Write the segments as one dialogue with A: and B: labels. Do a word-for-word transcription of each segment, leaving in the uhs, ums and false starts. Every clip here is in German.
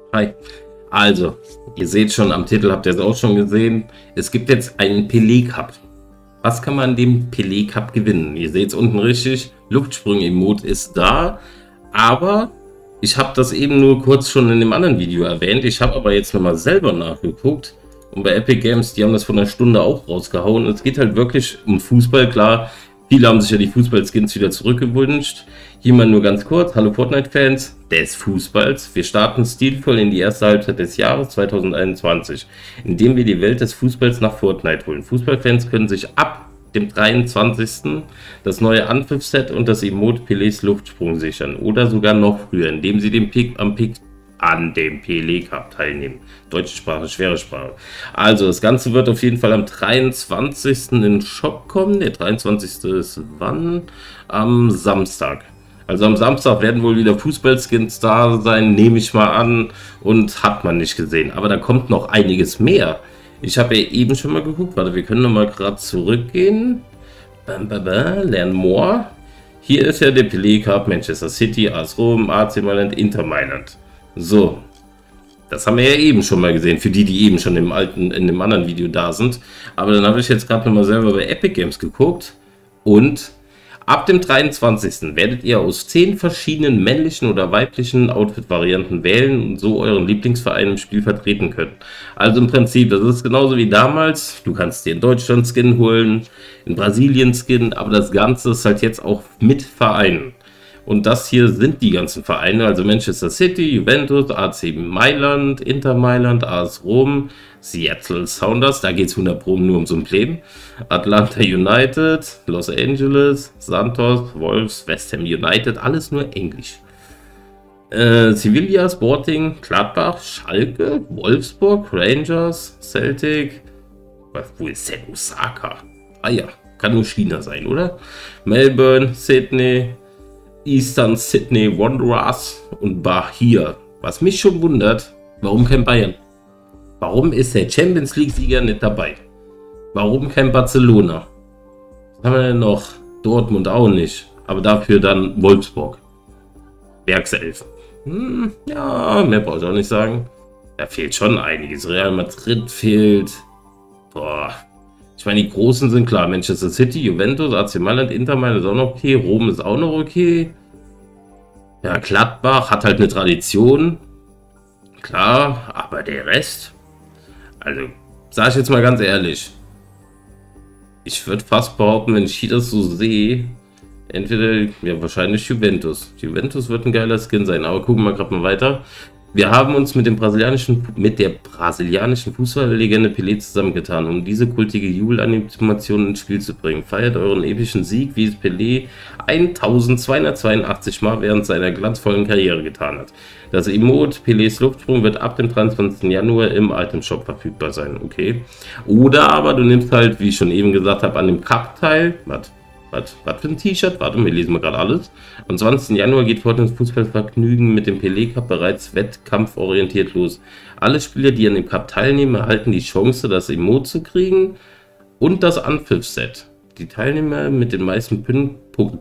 A: Hi. Also, ihr seht schon, am Titel habt ihr es auch schon gesehen. Es gibt jetzt einen Pelé Cup. Was kann man dem Pelé Cup gewinnen? Ihr seht es unten richtig. Luftsprung-Emote ist da. Aber ich habe das eben nur kurz schon in dem anderen Video erwähnt. Ich habe aber jetzt nochmal selber nachgeguckt. Und bei Epic Games, die haben das vor einer Stunde auch rausgehauen. Es geht halt wirklich um Fußball, klar. Viele haben sich ja die Fußball-Skins wieder zurückgewünscht. Hier mal nur ganz kurz. Hallo Fortnite-Fans des Fußballs. Wir starten stilvoll in die erste Halbzeit des Jahres zweitausendeinundzwanzig, indem wir die Welt des Fußballs nach Fortnite holen. Fußballfans können sich ab dem dreiundzwanzigsten das neue Anpfiff-Set und das Emote Pelés Luftsprung sichern. Oder sogar noch früher, indem sie den Pick am Pick an dem Pelé Cup teilnehmen. Deutsche Sprache, schwere Sprache. Also das Ganze wird auf jeden Fall am dreiundzwanzigsten in den Shop kommen. Der dreiundzwanzigste ist wann? Am Samstag. Also am Samstag werden wohl wieder Fußballskins da sein, nehme ich mal an. Und hat man nicht gesehen. Aber da kommt noch einiges mehr. Ich habe ja eben schon mal geguckt. Warte, wir können noch mal gerade zurückgehen. Bam, bam, bam, lernen more. Hier ist ja der Pelé Cup, Manchester City, A S Rom, A C Mailand, Inter Mailand. So, das haben wir ja eben schon mal gesehen, für die, die eben schon im alten, in dem anderen Video da sind. Aber dann habe ich jetzt gerade mal selber bei Epic Games geguckt und ab dem dreiundzwanzigsten werdet ihr aus zehn verschiedenen männlichen oder weiblichen Outfit-Varianten wählen und so euren Lieblingsverein im Spiel vertreten können. Also im Prinzip, das ist genauso wie damals. Du kannst dir in Deutschland Skin holen, in Brasilien Skin, aber das Ganze ist halt jetzt auch mit Vereinen. Und das hier sind die ganzen Vereine, also Manchester City, Juventus, A C Mailand, Inter Mailand, A S Rom, Seattle Sounders, da geht es hundert Pro nur um so ein Leben, Atlanta United, Los Angeles, Santos, Wolves, West Ham United, alles nur Englisch. Äh, Sevilla, Sporting, Gladbach, Schalke, Wolfsburg, Rangers, Celtic, wo ist denn Osaka? Ah ja, kann nur China sein, oder? Melbourne, Sydney, Eastern Sydney Wanderers und Bahia. Was mich schon wundert, warum kein Bayern? Warum ist der Champions League-Sieger nicht dabei? Warum kein Barcelona? Was haben wir denn noch? Dortmund auch nicht. Aber dafür dann Wolfsburg. Werkself. Hm, ja, mehr brauche ich auch nicht sagen. Da fehlt schon einiges. Real Madrid fehlt. Boah. Ich meine, die Großen sind klar. Manchester City, Juventus, A C Mailand, Inter Mailand ist auch noch okay. Rom ist auch noch okay. Ja, Gladbach hat halt eine Tradition. Klar, aber der Rest... Also, sage ich jetzt mal ganz ehrlich. Ich würde fast behaupten, wenn ich hier das so sehe, entweder, ja, wahrscheinlich Juventus. Juventus wird ein geiler Skin sein, aber gucken wir gerade mal weiter. Wir haben uns mit dem brasilianischen, mit der brasilianischen Fußballlegende Pelé zusammengetan, um diese kultige Jubelanimation ins Spiel zu bringen. Feiert euren epischen Sieg, wie es Pelé eintausendzweihundertzweiundachtzig Mal während seiner glanzvollen Karriere getan hat. Das Emote Pelés Luftsprung wird ab dem dreiundzwanzigsten Januar im Item Shop verfügbar sein, okay? Oder aber du nimmst halt, wie ich schon eben gesagt habe, an dem Cup-Teil, was? Was, was für ein T-Shirt? Warte, wir lesen mal gerade alles. Am zwanzigsten Januar geht Fortnite Fußballvergnügen mit dem Pelé Cup bereits wettkampforientiert los. Alle Spieler, die an dem Cup teilnehmen, erhalten die Chance, das Emote zu kriegen und das Anpfiff-Set. Die Teilnehmer mit den meisten Pin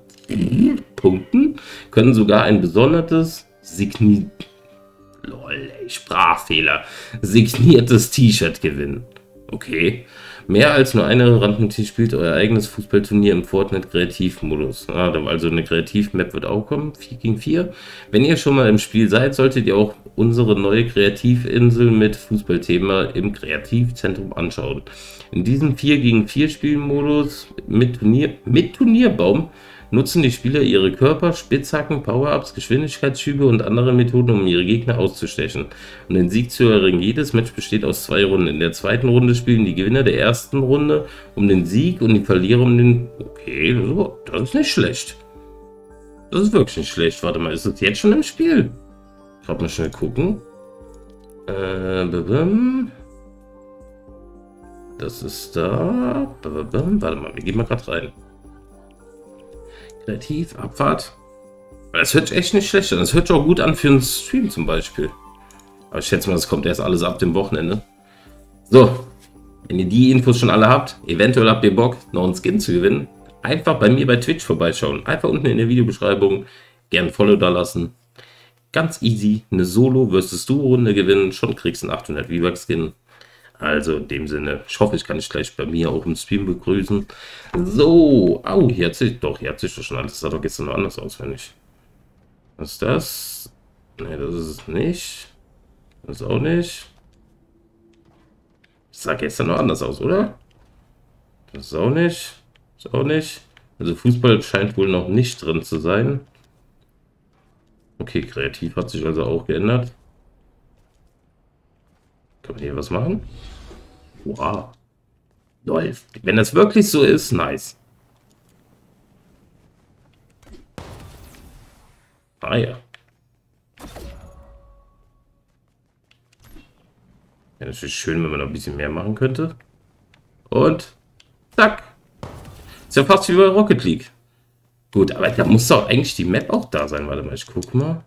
A: Punkten können sogar ein besonderes Signi Lol, ey, Sprachfehler. signiertes T-Shirt gewinnen. Okay. Mehr als nur eine Randnotiz: spielt euer eigenes Fußballturnier im Fortnite Kreativmodus. Ah, also eine Kreativ-Map wird auch kommen, vier gegen vier. Wenn ihr schon mal im Spiel seid, solltet ihr auch unsere neue Kreativinsel mit Fußballthema im Kreativzentrum anschauen. In diesem vier gegen vier Spielmodus mit, Turnier, mit Turnierbaum nutzen die Spieler ihre Körper, Spitzhacken, Power-Ups, Geschwindigkeitsschübe und andere Methoden, um ihre Gegner auszustechen und den Sieg zu erringen. Jedes Match besteht aus zwei Runden. In der zweiten Runde spielen die Gewinner der ersten Runde um den Sieg und die Verlierer um den... Okay, das ist nicht schlecht. Das ist wirklich nicht schlecht. Warte mal, ist es jetzt schon im Spiel? Ich kann mal schnell gucken. Äh, das ist da. Warte mal, wir gehen mal gerade rein. Kreativ, Abfahrt. Das hört sich echt nicht schlecht an. Das hört sich auch gut an für einen Stream zum Beispiel. Aber ich schätze mal, das kommt erst alles ab dem Wochenende. So, wenn ihr die Infos schon alle habt, eventuell habt ihr Bock, noch einen Skin zu gewinnen, einfach bei mir bei Twitch vorbeischauen. Einfach unten in der Videobeschreibung gerne ein Follow da lassen. ganz easy eine Solo versus Duo Runde gewinnen. Schon kriegst du einen achthundert V-Bucks Skin. Also in dem Sinne, ich hoffe, ich kann dich gleich bei mir auch im Stream begrüßen. So, au, hier hat sich, doch, hier hat sich doch schon alles, das sah doch gestern noch anders aus, wenn ich. Was ist das? Ne, das ist es nicht. Das ist auch nicht. Das sah gestern noch anders aus, oder? Das ist auch nicht. Das ist auch nicht. Also Fußball scheint wohl noch nicht drin zu sein. Okay, kreativ hat sich also auch geändert. Kann man hier was machen? Wow. Läuft. Wenn das wirklich so ist, nice. Ah ja. Ja, natürlich schön, wenn man noch ein bisschen mehr machen könnte. Und zack. Ist ja fast wie bei Rocket League. Gut, aber da muss doch eigentlich die Map auch da sein. Warte mal, ich guck mal.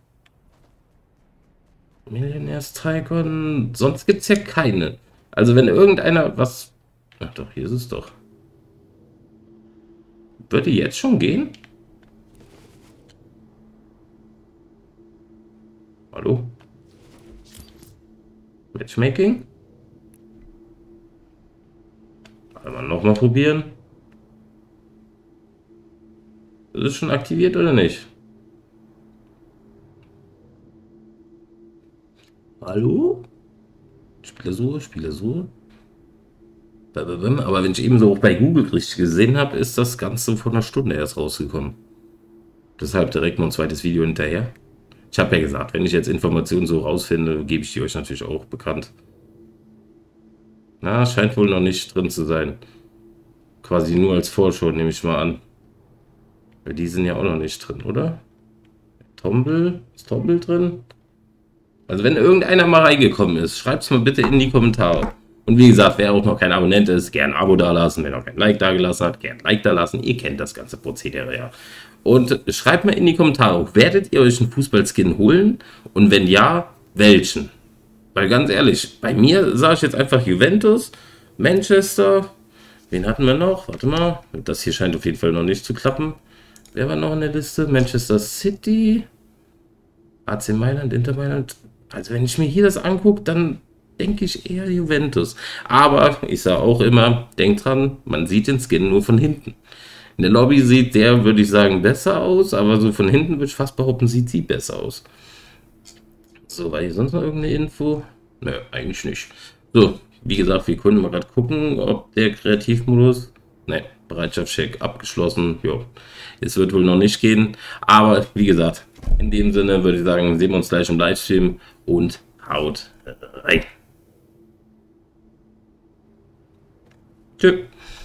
A: Millionärs Tycoon. Sonst gibt es ja keine. Also wenn irgendeiner was... Ach doch, hier ist es doch. Würde jetzt schon gehen? Hallo? Matchmaking? Einmal nochmal probieren. Ist es schon aktiviert oder nicht? Hallo? Spielersuche, Spielersuche. Aber wenn ich eben so auch bei Google richtig gesehen habe, ist das Ganze vor einer Stunde erst rausgekommen. Deshalb direkt noch ein zweites Video hinterher. Ich habe ja gesagt, wenn ich jetzt Informationen so rausfinde, gebe ich die euch natürlich auch bekannt. Na, scheint wohl noch nicht drin zu sein. Quasi nur als Vorschau, nehme ich mal an. Weil die sind ja auch noch nicht drin, oder? Tomble? Ist Tomble drin? Also wenn irgendeiner mal reingekommen ist, schreibt es mal bitte in die Kommentare. Und wie gesagt, wer auch noch kein Abonnent ist, gern ein Abo dalassen. Wer noch kein Like dagelassen hat, gern ein Like dalassen. Ihr kennt das ganze Prozedere ja. Und schreibt mal in die Kommentare, werdet ihr euch einen Fußballskin holen? Und wenn ja, welchen? Weil ganz ehrlich, bei mir sage ich jetzt einfach Juventus, Manchester. Wen hatten wir noch? Warte mal, das hier scheint auf jeden Fall noch nicht zu klappen. Wer war noch in der Liste? Manchester City, A C Mailand, Inter Mailand. Also wenn ich mir hier das angucke, dann denke ich eher Juventus. Aber ich sage auch immer, denkt dran, man sieht den Skin nur von hinten. In der Lobby sieht der, würde ich sagen, besser aus, aber so von hinten würde ich fast behaupten, sieht sie besser aus. So, war hier sonst noch irgendeine Info? Nö, eigentlich nicht. So, wie gesagt, wir können mal gerade gucken, ob der Kreativmodus... Ne, Bereitschaftscheck abgeschlossen. Jo, es wird wohl noch nicht gehen. Aber wie gesagt, in dem Sinne würde ich sagen, sehen wir uns gleich im Livestream und haut rein. Tschüss.